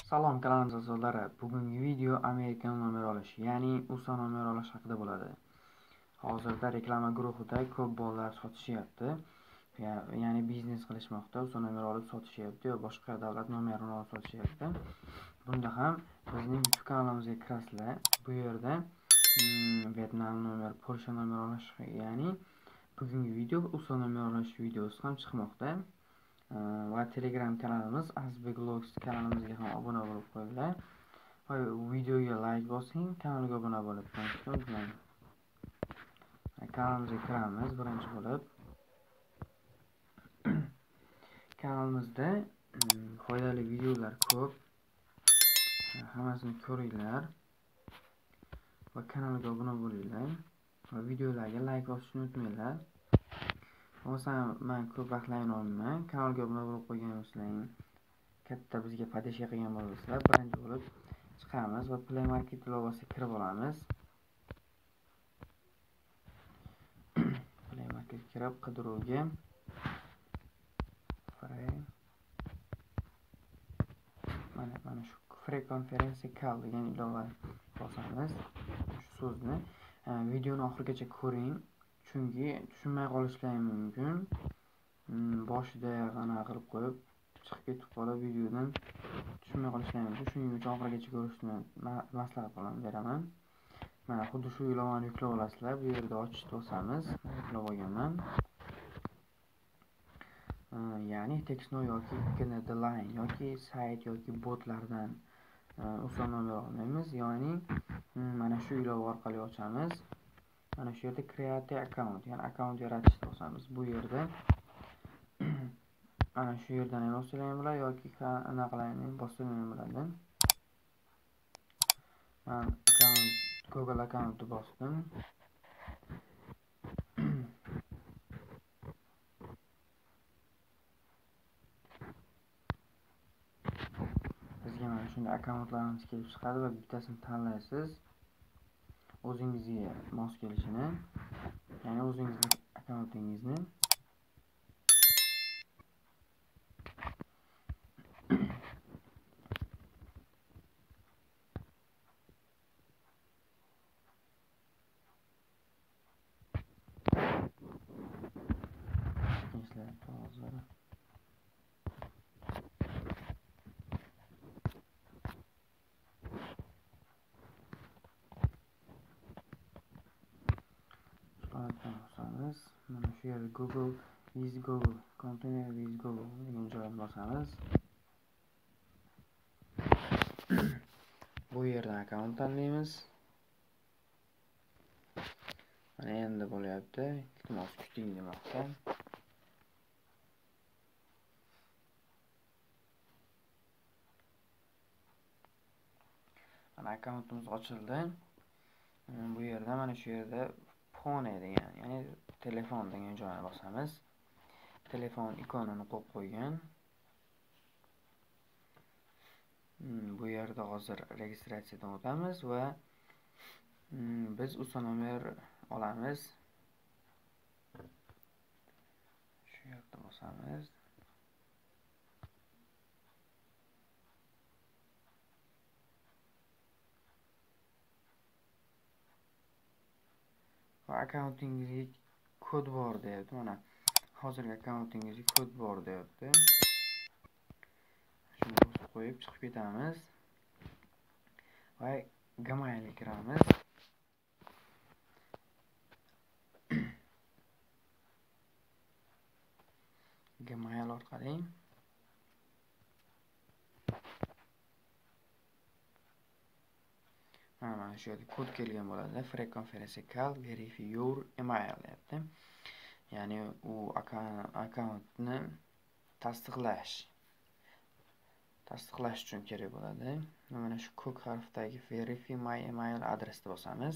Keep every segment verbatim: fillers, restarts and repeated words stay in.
Salom kanalimiz a'zolari. Bugungi video Amerikan nomer olish, ya'ni U S A nomer olish haqida bo'ladi. Hozirda reklama guruhida ko'p bolalar sotishyapti. Ya'ni biznes qilishmoqda, U S A nomer olib sotishyapti yoki boshqa davlat nomerini olib sotishyapti. Bunda ham bizning YouTube kanalimizga kirasizlar. Bu yerda Vietnam nomer, Polsha nomer olish, ya'ni bugungi video U S A nomer olish videosi ham chiqmoqda. Va Telegram kanalimiz Azbek Vlogs kanalimizga ham obuna bo'lib qo'yinglar. Va videoga like bosing, kanalga obuna bo'lib qolishni unutmang. Kanalimizga kiramiz birinchi bo'lib. Kanalimizda foydali videolar ko'p. Hammasini ko'ringlar va kanalga obuna bo'linglar va videolarga like bosishni unutmanglar. Masalan, men ko'p vaqtlayman, kanalga obuna bo'lib qo'ygan bo'lsalaring, katta bizga podeshka qilgan bo'lsanglar, birinchi bo'lib chiqamiz va Play Market ilovasiga kirib olamiz. Play Market kirib qidiruvga Free mana mana shu Free konferensiya Call degan ilova bosamiz. Shu so'zni videoni oxirigacha ko'ring. Chunki tushunmay qolishlari mumkin. Boshida g'ana qilib qo'yib chiqib ketib qolib videodan tushunmay qolishlari mumkin. Shuning uchun oxirigacha ko'rishni maslahat beraman. Mana xuddi shu ilovani yuklab olasizlar. Bu yerda ochishni bosamiz. Yuklab olganman. Ya'ni Texno yoki Canada Line yoki sayt yoki botlardan U S A nomer olmaymiz. Ya'ni mana shu ilova orqali ochamiz. Mana shu yerda create account, ya'ni account yaratishni bosamiz. Bu yerda ana shu yerdan ham bossangiz bo'ladi yoki anaqalarni bossangiz ham bo'ladi. Men account Google accountni bosdim. Bizga mana shunday akkauntlarimiz kelib chiqadi va bittasini tanlaysiz. O'zingizga mos kelishini, ya'ni o'zingizning akkauntingizni gençler bazıları mana shu yerda Google is Google, container is Google degan joyni bosamiz. Bu yerdan akkaunt tanlaymiz. Mana endi bo'lyapti. Iltimos kuting demoqda. Mana akkauntimiz ochildi. Bu yerda mana shu yerda phone degan, ya'ni telefon degan joyni bosamiz. Telefon ikonini qo'yib qo'ygan. Bu yerda hozir registratsiyadan o'tamiz va biz U S A nomer olamiz. Shu yerda bosamiz. Va akkauntingizga kod bor deyapti. Mana hozirgi akkauntingizga kod bor deyapti. Shuni bosib qo'yib chiqib ketamiz. Va Gmailga kiramiz. Gmail orqali mana shu yerda kod kelgan bo'ladi. Free conference call verify your email deyapti. Ya'ni u akkauntni tasdiqlash tasdiqlash uchun kerak bo'ladi. Mana shu ko'k harfdagi verify my email adresni bosamiz.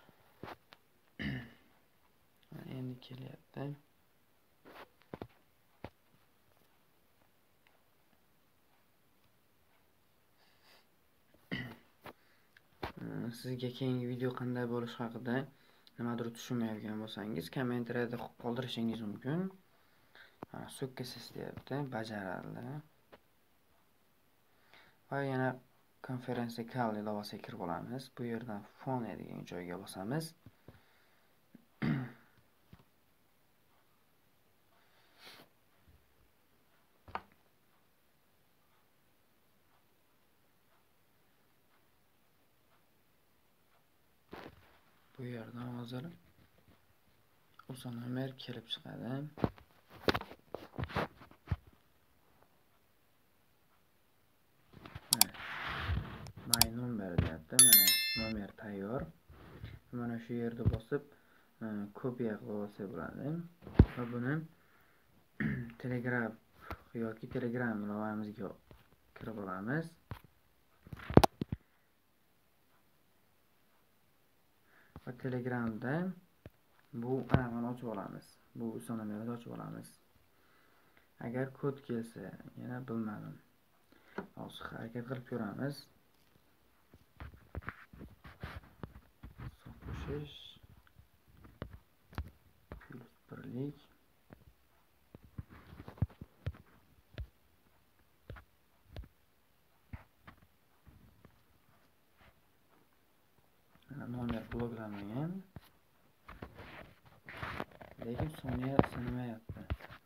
Endi kelyapti. Sizga keyingi video qanday bo'lishi haqida nimadir tushunmayotgan bo'lsangiz, kommentariyada qoldirishingiz mumkin. So'kkasiz deyapti, bajarildi. Va yana konferensiya kal ilovasiga kirib olamiz. Bu yerdan fon degan joyga bosamiz. Bu yerdan hozir o'sha nomer kelib chiqadi. My number deyapti. Mana nomer tayyor. Mana shu yerda bosib kopiya qilib olsa bo'ladi. Va buni Telegram yoki Telegram ilovamizga kirib olamiz. Va Telegramda bu anaqani ochib olamiz. Bu so'namerni ochib olamiz. Agar kod kelsa, yana bilmadim. Hozir harakat qilib ko'ramiz. So'qishish plus birlik nomer bloklanmagan. Lekin soniya sinamayapti.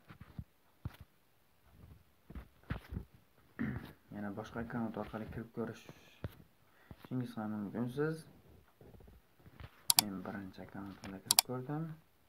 Yana boshqa akkaunt orqali kirib ko'rishingiz ham mumkinsiz. Men birinchi akkauntimga kirib ko'rdim.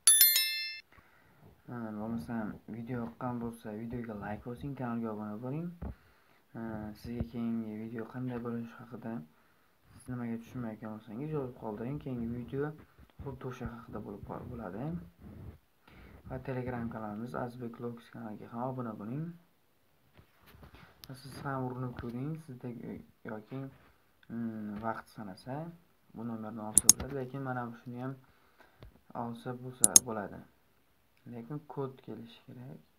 Bo'lmasam video yoqqan bo'lsa, videoga like bosing, kanalga obuna bo'ling. Sizga keyingi video qanday bo'lishi haqida siz nimaga tushunmayotgan bo'lsangiz yozib qoldiring. Keyingi video xuddi o'sha haqida bo'lib bo'ladi. Va Telegram kanalimiz Azbek Vlogs kanaliga ham obuna bo'ling. Siz ham urinib ko'ring, sizda yoki vaqt sanasa bu nomerni olsa bo'ladi, lekin mana shuni ham olsa bo'lsa bo'ladi. Lekin kod kelishi kerak.